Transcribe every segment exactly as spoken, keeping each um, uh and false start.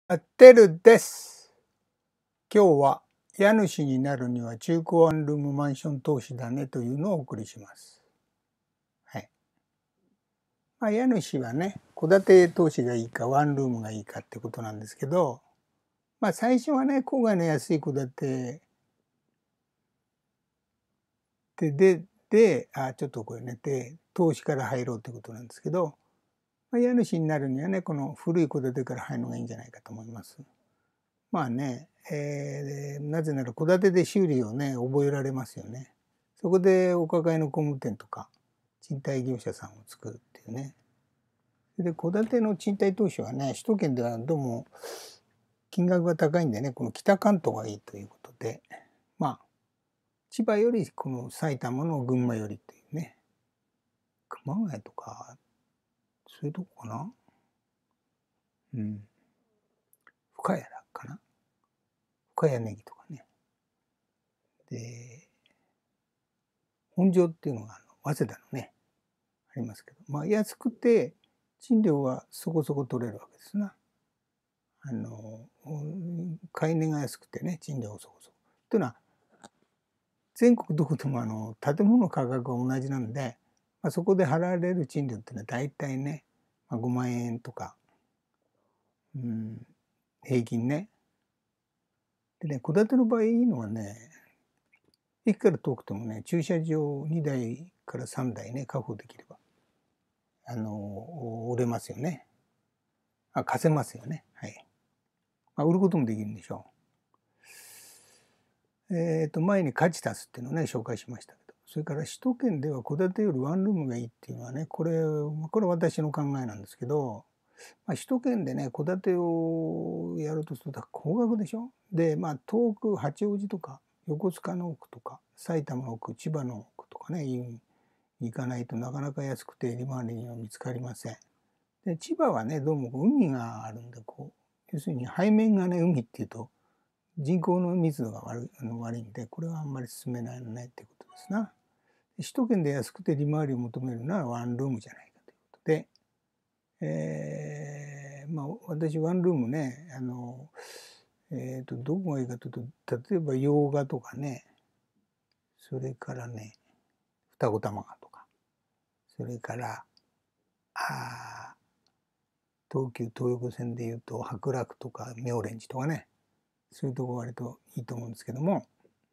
あてるです。今日は家主になるには中古ワンルームマンション投資だねというのをお送りします。はい。まあ、家主はね、戸建て投資がいいかワンルームがいいかってことなんですけど、まあ最初はね、郊外の安い戸建てで、で、で、あ、ちょっとこれね、で、投資から入ろうってことなんですけど、まあ、家主になるにはね、この古い戸建てから入るのがいいんじゃないかと思います。まあね、えー、なぜなら戸建てで修理をね、覚えられますよね。そこでお抱えの工務店とか賃貸業者さんを作るっていうね。で、戸建ての賃貸投資はね、首都圏ではどうも金額が高いんでね、この北関東がいいということで、まあ、千葉よりこの埼玉の群馬よりというね、熊谷とか、そういうとこかな。うん。深谷だかな。深谷ネギとかね。で、本庄っていうのがあの早稲田のね、ありますけど、まあ安くて賃料はそこそこ取れるわけですな。あの買い値が安くてね、賃料はそこそこ。というのは全国どこでもあの建物の価格が同じなんで、まあ、そこで払われる賃料っていうのは大体ね、まあ、ごまんえんとか、うん、平均ね。でね、戸建ての場合いいのはね、駅から遠くてもね、駐車場にだいからさんだいね、確保できれば、あの、売れますよね。あ、貸せますよね。はい。まあ、売ることもできるんでしょう。えっ、ー、と、前にカチタスっていうのをね、紹介しましたけど、それから首都圏では戸建てよりワンルームがいいっていうのはね、これ、これは私の考えなんですけど、まあ、首都圏でね、戸建てをやるとすると高額でしょ。で、まあ、遠く、八王子とか、横須賀の奥とか、埼玉の奥、千葉の奥とかね、行かないとなかなか安くて利回りには見つかりません。で、千葉はね、どうも海があるんで、こう、要するに背面がね、海っていうと、人口の密度が悪いあの悪いんで、これはあんまり進めないのねっていうことですな。首都圏で安くて利回りを求めるならワンルームじゃないかということで、えー、まあ私ワンルームね、あの、えっ、ー、と、どこがいいかというと、例えば洋画とかね、それからね、二子玉川とか、それから、あ東急東横線でいうと白楽とか妙蓮寺とかね、そういうとこ割といいと思うんですけども、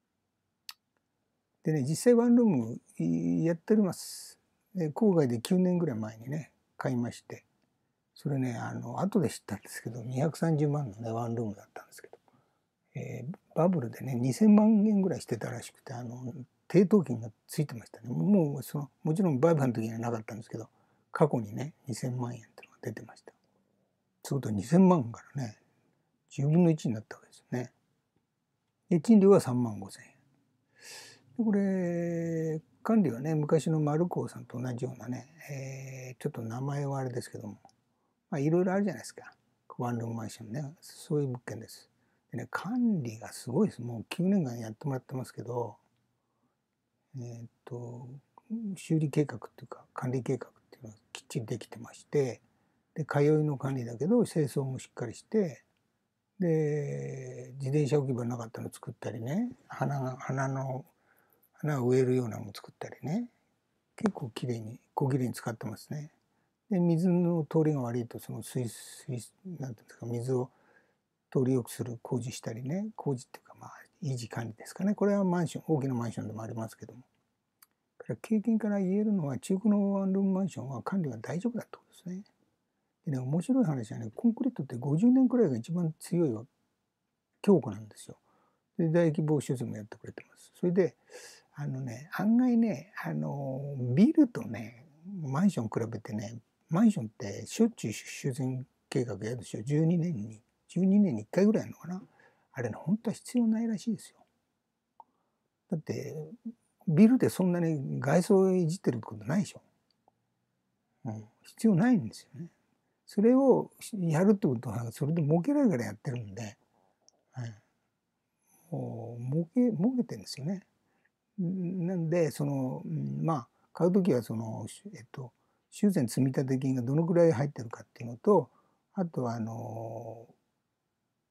でね、実際ワンルームやっております。で、郊外できゅうねんぐらい前にね、買いまして、それね、あの、後で知ったんですけど、にひゃくさんじゅうまんのね、ワンルームだったんですけど、えー、バブルでね、にせんまんえんぐらいしてたらしくて、あの、抵当金がついてましたね。もう、その、もちろん売買の時にはなかったんですけど、過去にね、にせんまんえんっていうのが出てました。そうとにせんまんからね、じゅうぶんのいちになったわけですよね。で、賃料はさんまんごせんえん。でこれ、管理はね、昔の丸高さんと同じようなね、えー、ちょっと名前はあれですけども、まあ、いろいろあるじゃないですか。ワンルームマンションね。そういう物件です。でね、管理がすごいです。もうきゅうねんかんやってもらってますけど、えー、っと、修理計画っていうか、管理計画っていうのがきっちりできてまして、で、通いの管理だけど、清掃もしっかりして、で、自転車置き場なかったの作ったりね、花が、花の、花を植えるようなのも作ったりね、結構きれいに、小切れに使ってますね。で、水の通りが悪いと、その水、水、なんていうんですか、水を通りよくする工事したりね、工事っていうか、まあ、維持管理ですかね。これはマンション、大きなマンションでもありますけども。経験から言えるのは、中古のワンルームマンションは管理が大丈夫だってことですね。でね、面白い話はね、コンクリートってごじゅうねんくらいが一番強い強固なんですよ。で、大規模修繕もやってくれてます。それで、あのね、案外ね、あの、ビルとね、マンション比べてね、マンションってしょっちゅう修繕計画やるでしょ。じゅうにねんに、じゅうにねんにいっかいぐらいやるのかな。あれね、本当は必要ないらしいですよ。だって、ビルでそんなに外装をいじってることないでしょ。うん、必要ないんですよね。それをやるってことは、それで儲けられるからやってるんで、はい、もう儲け、儲けてるんですよね。なんで、その、まあ、買うときは、その、えっと、修繕積立金がどのくらい入ってるかっていうのと、あとは、あの、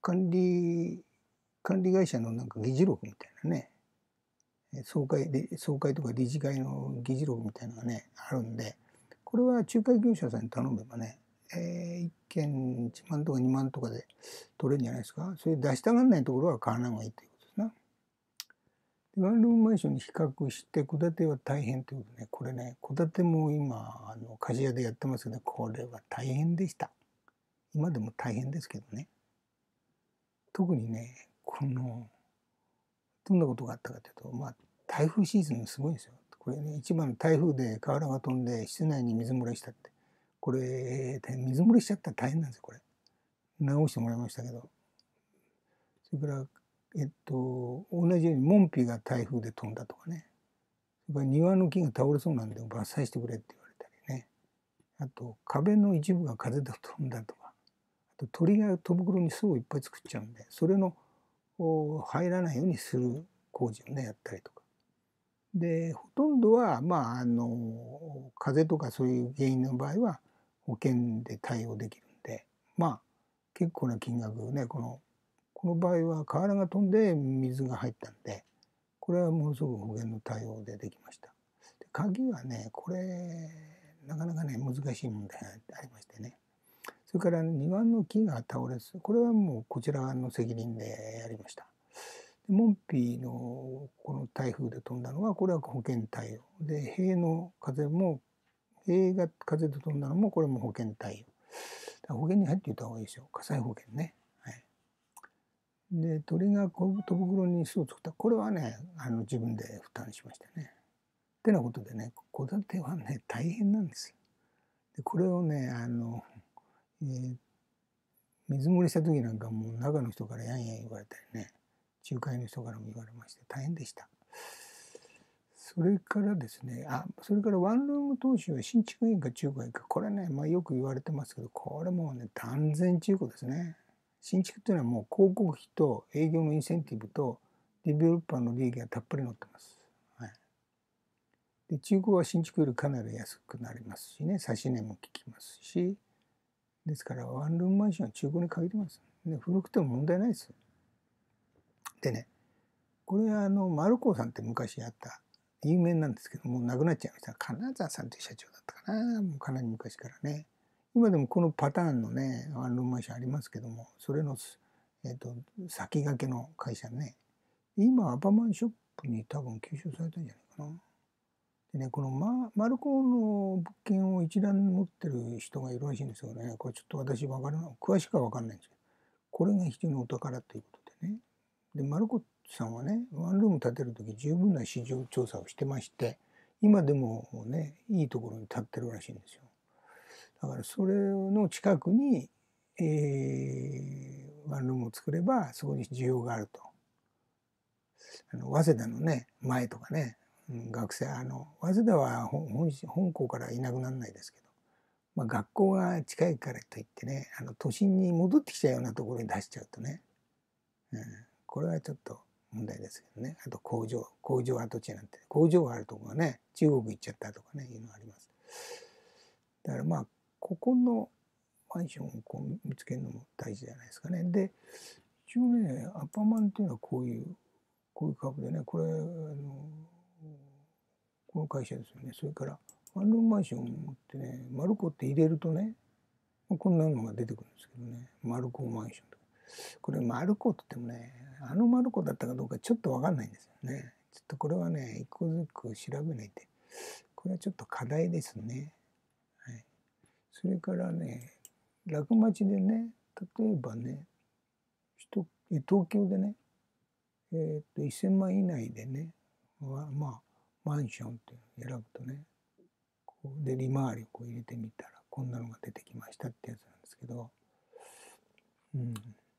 管理、管理会社のなんか議事録みたいなね、総会で、総会とか理事会の議事録みたいなのがね、あるんで、これは仲介業者さんに頼めばね、えー、いっけんいちまんとかにまんとかで取れるんじゃないですか。それ出したがらないところは買わない方がいいということですな。でワンルームマンションに比較して戸建ては大変ということね。これね、戸建ても今、あの貸し屋でやってますけど、これは大変でした。今でも大変ですけどね。特にね、この、どんなことがあったかというと、まあ、台風シーズンすごいんですよ。これね、一番の台風で瓦が飛んで室内に水漏れしたって。これ、水漏れしちゃったら大変なんですよ、これ。直してもらいましたけど。それから、えっと、同じように門扉が台風で飛んだとかね。それから庭の木が倒れそうなんで伐採してくれって言われたりね。あと、壁の一部が風で飛んだとか。あと、鳥が戸袋に巣をいっぱい作っちゃうんで、それの入らないようにする工事をね、やったりとか。で、ほとんどは、まあ、あの、風邪とかそういう原因の場合は保険で対応できるんで、まあ、結構な金額ね、この、この場合は瓦が飛んで水が入ったんで、これはものすごく保険の対応でできました。で鍵はね、これ、なかなかね、難しい問題がありましてね。それから庭の木が倒れず、これはもうこちらの責任でやりました。門扉のこの台風で飛んだのは、これは保険対応。で、塀の風も、塀が風で飛んだのも、これも保険対応。保険に入っていた方がいいですよ。火災保険ね。はい、で、鳥が戸袋に巣を作った。これはね、あの自分で負担しましたね。ってなことでね、戸建てはね、大変なんですよ。で、これをね、あの、えー、水漏れした時なんかもう中の人からやんやん言われたりね、仲介の人からも言われまして大変でした。それからですね、あ、それからワンルーム投資は新築がいいか中古がいいか、これね、まあ、よく言われてますけど、これもね、断然中古ですね。新築っていうのはもう広告費と営業のインセンティブとデベロッパーの利益がたっぷり載ってます。はい、で中古は新築よりかなり安くなりますしね、差し値も効きますし、ですからワンルームマンションは中古に限ります。で古くても問題ないです。でね、これはあの丸子さんって昔あった有名なんですけどもう亡くなっちゃいました。金沢さんという社長だったかな、もうかなり昔からね。今でもこのパターンのねワンルームマンションありますけども、それの、えー、と先駆けの会社ね、今アパマンショップに多分吸収されたんじゃないかな。でね、この、ま、マルコの物件を一覧持ってる人がいるらしいんですよね。これちょっと私分からない、詳しくは分かんないんですけど、これが非常にお宝ということでね。で、マルコさんはね、ワンルーム建てる時十分な市場調査をしてまして、今でもね、いいところに建ってるらしいんですよ。だからそれの近くに、えー、ワンルームを作ればそこに需要があると。あの早稲田のね、前とかね、学生、あの早稲田は本本校からいなくならないですけど、まあ、学校が近いからといってね、あの都心に戻ってきちゃうようなところに出しちゃうとね、うん、これはちょっと問題ですけどね。あと工場、工場跡地なんて、工場があるところがね、中国行っちゃったとかね、いうのがあります。だからまあ、ここのマンションをこう見つけるのも大事じゃないですかね。で、一応ね、アパマンっていうのはこういう、こういう株でね、これ、あの、この会社ですよね。それから、ワンルームマンションってね、マルコって入れるとね、こんなのが出てくるんですけどね、マルコマンションとか。これマルコって言ってもね、あのマルコだったかどうかちょっとわかんないんですよね。ちょっとこれはね、一個ずつ調べないと。これはちょっと課題ですね。はい、それからね、落町でね、例えばね、東京でね、えー、っとせんまん以内でね、まあ、まあ、マンションっていうのを選ぶとね、こうで利回りをこう入れてみたらこんなのが出てきましたってやつなんですけど、うん、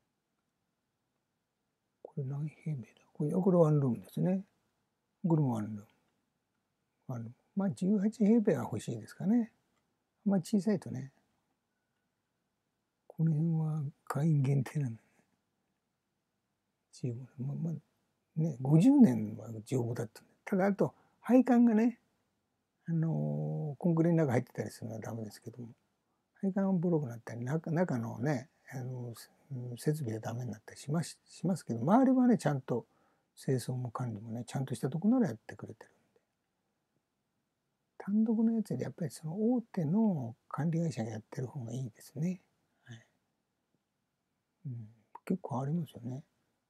これ何平米だ、これこれワンルームですね。これもワンルーム。ワンルーム、まあじゅうはち平米は欲しいですかね。まあ小さいとね、この辺は会員限定なんだね。じゅうごねん、まあまあね、ごじゅうねんは丈夫だったんで、ただあと配管がね、あのー、コンクリの中入ってたりするのはダメですけども、配管がボロくなったり、中中のね、 あの設備がダメになったりしますしますけど、周りはねちゃんと清掃も管理もねちゃんとしたところならやってくれてるんで、単独のやつでやっぱりその大手の管理会社がやってる方がいいですね。はい、うん、結構ありますよね。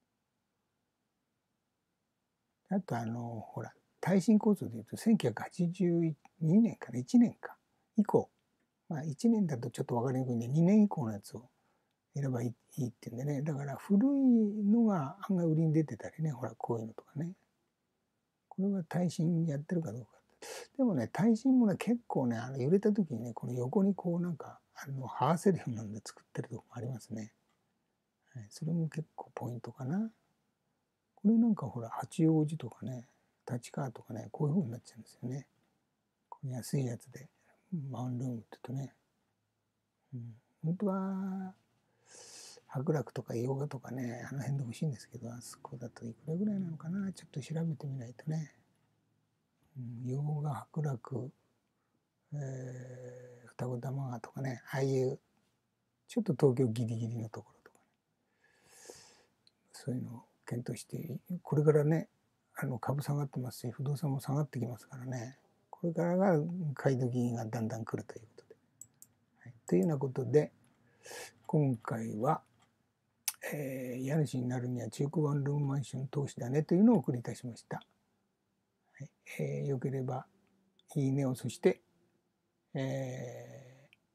あとあのほら耐震構造でいうとせんきゅうひゃくはちじゅうにねんかな、いちねんか以降、まあいちねんだとちょっと分かりにくいんでにねん以降のやつを選ばいいっていうんでね、だから古いのが案外売りに出てたりね、ほらこういうのとかね、これは耐震やってるかどうか。でもね耐震もね結構ねあの揺れた時にねこの横にこうなんかあの這わせるようなので作ってるとこもありますね。はい、それも結構ポイントかな。これなんかほら八王子とかね立川とかねこういう風になっちゃうんですよね。この安いやつでマウンルームって言うとね、うん、本当は白楽とか洋画とかねあの辺で欲しいんですけど、あそこだといくらぐらいなのかな、ちょっと調べてみないとね。うん、洋画白楽、えー、双子玉川とかね、ああいうちょっと東京ギリギリのところとか、ね、そういうのを検討して、これからねあの株下がってますし不動産も下がってきますからね、これからが買い時がだんだん来るということで、はい、というようなことで今回は、えー、家主になるには中古ワンルームマンション投資だねというのをお送りいたしました。はい、えー、よければいいねを、そして、えー、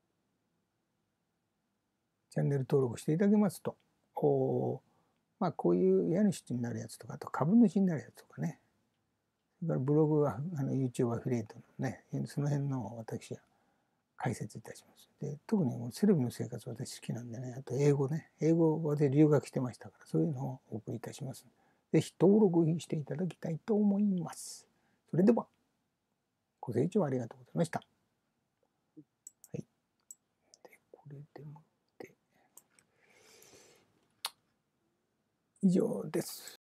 チャンネル登録していただけますと、おまあ、こういう家主になるやつとか、あと株主になるやつとかね、それからブログはあの YouTube アフィリエイトのね、その辺の私は解説いたします。で特にセレブの生活私好きなんでね、あと英語ね、英語で留学してましたから、そういうのをお送りいたします。ぜひ登録していただきたいと思います。それではご清聴ありがとうございました。はい、でこれでもって以上です。